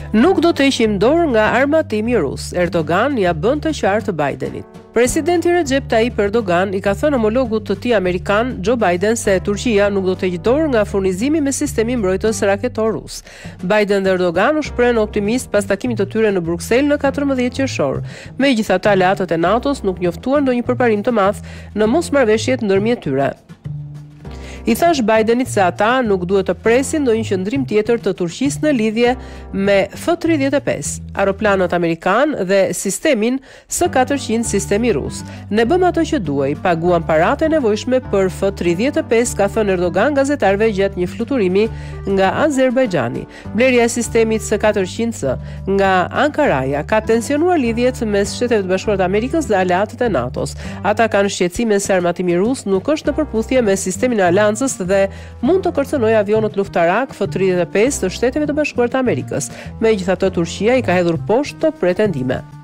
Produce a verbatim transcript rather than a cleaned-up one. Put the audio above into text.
Nuk do të heqim dorë nga armatimi rus, Erdogan ja bën të qartë Bidenit. Presidenti Recep Tayyip Erdogan i ka thënë homologut të tij amerikan Joe Biden se Turqia nuk do të heqë dorë nga furnizimi me sistemin mbrojtës raketor rus. Biden dhe Erdogan u shprehën optimist pas takimit të tyre në Bruksel në katërmbëdhjetë qershor. Megjithatë, aleatët e NATO-s nuk njoftuan ndonjë përparim të madh në mosmarrëveshjet ndërmjet tyre. I thash Bidenit se ata nuk duhet të presin ndonjë qëndrim tjetër të Turqisë në lidhje me F tridhjetë e pesë, aeroplanët amerikan dhe sistemin S katërqind sistemi rus. Ne bëm ato që duhej, paguam paratë e nevojshme për F tridhjetë e pesë, ka thënë Erdogan gazetarëve gjatë një fluturimi nga Azerbajxhani. Blerja e sistemit S katërqind C nga Ankaraja ka tensionuar lidhjet mes Shtetet e Bashkuara të Amerikës dhe aleatët e NATO-s. Ata kanë shqetësime se armatimi rus nuk është në përputhje me sistemin e aleancës dhe mund të kërcënojë avionët luftarak F tridhjetë e pesë të Shteteve të Bashkuara të Amerikës. Megjithatë, Turqia i ka hedhur poshtë këto pretendime.